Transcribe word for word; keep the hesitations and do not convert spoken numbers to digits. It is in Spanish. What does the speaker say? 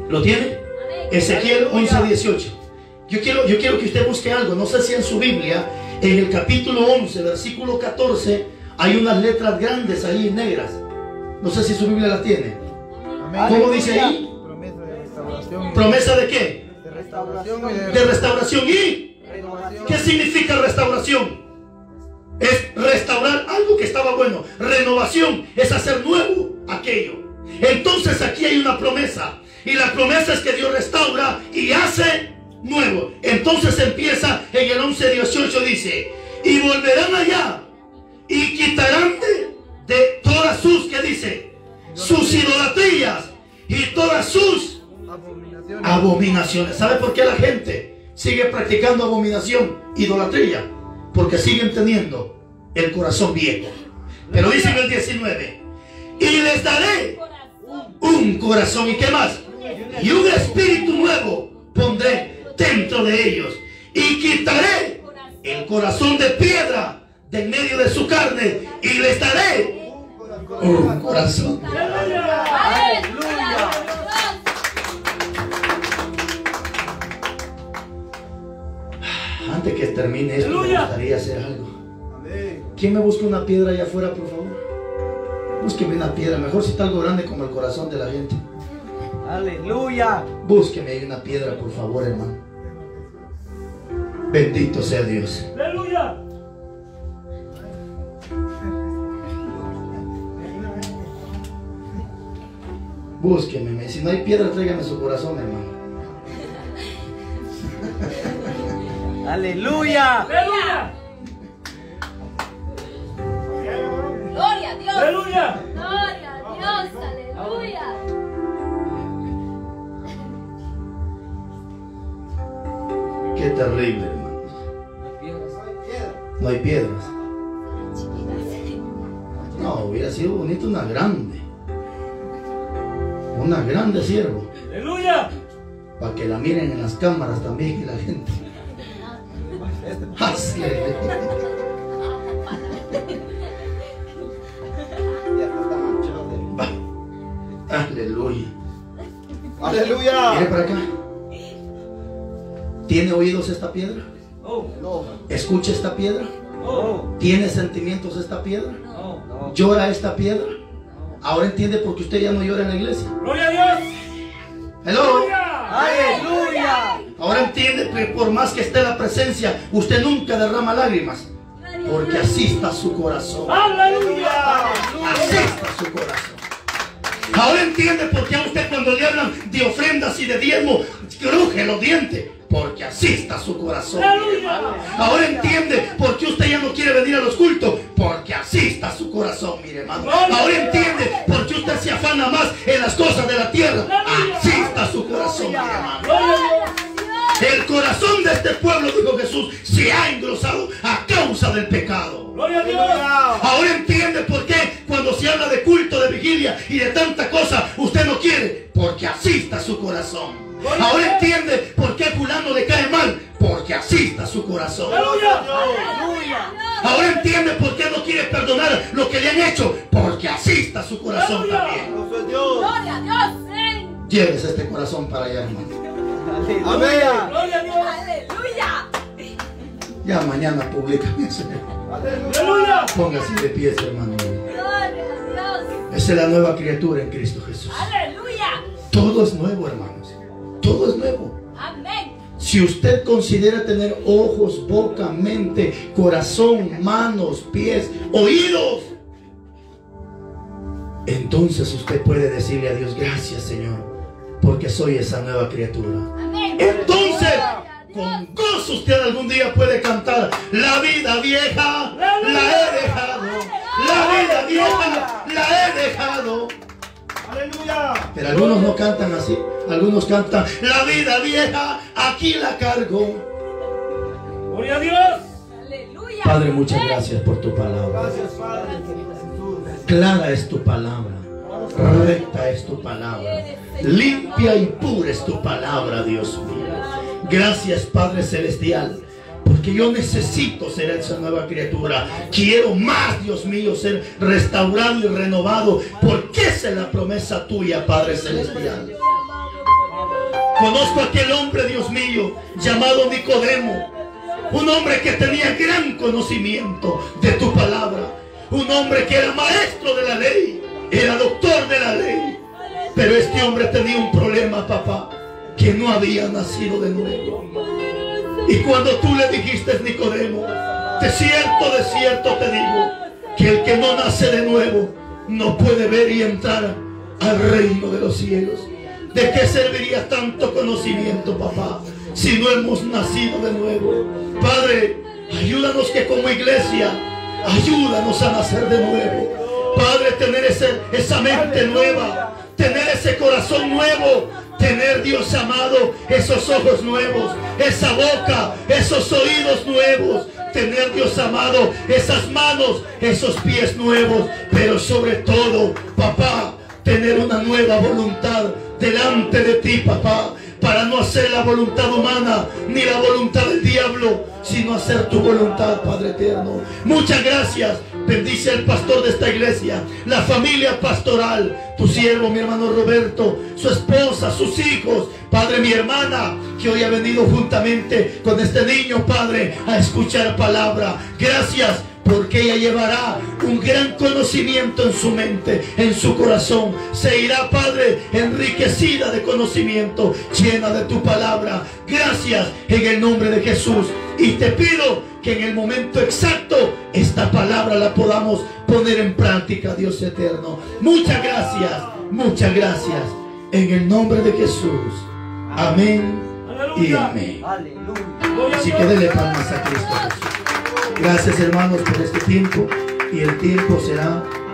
¿Lo tiene? Ezequiel once dieciocho. Yo quiero, yo quiero que usted busque algo. No sé si en su Biblia, en el capítulo once, versículo catorce, hay unas letras grandes ahí negras. No sé si su Biblia las tiene. ¿Cómo dice ahí? Promesa de restauración. ¿Promesa de qué? De restauración y de, De restauración. ¿Y renovación. qué significa restauración? Es restaurar algo que estaba bueno. Renovación es hacer nuevo aquello. Entonces aquí hay una promesa. Y la promesa es que Dios restaura y hace nuevo. Entonces empieza en el once dieciocho, dice: y volverán allá y quitarán de, de todas sus, ¿qué dice? Sus idolatrías y todas sus Abominaciones. abominaciones. ¿Sabe por qué la gente sigue practicando abominación, idolatría? Porque siguen teniendo el corazón viejo. Pero dice en el diecinueve: y les daré un corazón, ¿y qué más? Y un espíritu nuevo pondré dentro de ellos, y quitaré el corazón de piedra de en medio de su carne, y les daré un corazón. ¡Aleluya! Antes que termine esto, me gustaría hacer algo. ¿Quién me busca una piedra allá afuera, por favor? Búsqueme una piedra, mejor si está algo grande como el corazón de la gente. Aleluya. Búsqueme ahí una piedra, por favor, hermano. Bendito sea Dios. ¡Aleluya! Búsqueme. Si no hay piedra, tráigame su corazón, hermano. Aleluya. ¡Aleluya! Gloria a Dios. ¡Aleluya! Gloria a Dios. Aleluya. Qué terrible, hermano. No hay piedras. No, hubiera sido bonito una grande. Una grande siervo. ¡Aleluya! Para que la miren en las cámaras también y la gente. Así es. Aleluya. Aleluya. Mire para acá. ¿Tiene oídos esta piedra? ¡Oh! No. ¿Escucha esta piedra? ¡Oh! ¿Tiene sentimientos esta piedra? ¡Oh! No. ¿Llora esta piedra? Ahora entiende por qué usted ya no llora en la iglesia. ¡Gloria a Dios! Hello. ¡Aleluya! Aleluya. Ahora entiende que por más que esté la presencia, usted nunca derrama lágrimas. Porque así está su corazón. ¡Aleluya! Así está su corazón. Ahora entiende por qué a usted cuando le hablan de ofrendas y de diezmo, cruje los dientes. Porque así está su corazón. ¡Aleluya! Ahora entiende por qué usted ya no quiere venir a los cultos. Porque así está su corazón, mire, hermano. Ahora entiende por qué usted se afana más en las cosas de la tierra. Así está su corazón, mire, hermano. ¡Gloria a Dios! El corazón de este pueblo, dijo Jesús, se ha engrosado a causa del pecado. ¡Gloria a Dios! Ahora entiende por qué cuando se habla de culto, de vigilia y de tanta cosa, usted no quiere. Porque así está su corazón. Ahora entiende por qué fulano le cae mal. Porque así está su corazón. ¡Aleluya! Ahora entiende por qué no quiere perdonar lo que le han hecho. Porque así está su corazón también. Gloria a Dios. Ven. Llévese este corazón para allá, hermano. Aleluya. ¡Gloria a Dios! Aleluya. Ya mañana publican eso. ¡Aleluya! Póngase de pies, hermano. Gloria a Dios. Esa es la nueva criatura en Cristo Jesús. Aleluya. Todo es nuevo, hermanos. Todo es nuevo. Amén. Si usted considera tener ojos, boca, mente, corazón, manos, pies, oídos, entonces usted puede decirle a Dios: gracias, Señor, porque soy esa nueva criatura. Amén. Entonces, con gozo usted algún día puede cantar: la vida vieja la he dejado, la vida vieja la he dejado. ¡Aleluya! Pero algunos no cantan así. Algunos cantan: la vida vieja aquí la cargo. ¡Gloria a Dios! Aleluya. Padre, muchas gracias por tu palabra. Gracias, Padre Jesús. Clara es tu palabra, recta es tu palabra, limpia y pura es tu palabra, Dios mío. Gracias, Padre Celestial, porque yo necesito ser esa nueva criatura. Quiero más, Dios mío, ser restaurado y renovado, porque esa es la promesa tuya, Padre Celestial. Conozco a aquel hombre, Dios mío, llamado Nicodemo. Un hombre que tenía gran conocimiento de tu palabra. Un hombre que era maestro de la ley. Era doctor de la ley. Pero este hombre tenía un problema, papá, que no había nacido de nuevo. Y cuando tú le dijiste, Nicodemo, de cierto, de cierto te digo, que el que no nace de nuevo no puede ver y entrar al reino de los cielos. ¿De qué serviría tanto conocimiento, papá, si no hemos nacido de nuevo? Padre, ayúdanos que como iglesia, ayúdanos a nacer de nuevo. Padre, tener ese, esa mente nueva, tener ese corazón nuevo, tener, Dios amado, esos ojos nuevos, esa boca, esos oídos nuevos, tener, Dios amado, esas manos, esos pies nuevos, pero sobre todo, papá, tener una nueva voluntad delante de ti, papá, para no hacer la voluntad humana ni la voluntad del diablo, sino hacer tu voluntad, Padre eterno. Muchas gracias. Bendice al pastor de esta iglesia, la familia pastoral, tu siervo, mi hermano Roberto, su esposa, sus hijos, Padre, mi hermana, que hoy ha venido juntamente con este niño, Padre, a escuchar palabra. Gracias, porque ella llevará un gran conocimiento en su mente, en su corazón. Se irá, Padre, enriquecida de conocimiento, llena de tu palabra. Gracias en el nombre de Jesús. Y te pido que en el momento exacto esta palabra la podamos poner en práctica, Dios eterno. Muchas gracias, muchas gracias. En el nombre de Jesús. Amén y amén. Así que dele palmas a Cristo Jesús. Gracias, hermanos, por este tiempo. Y el tiempo será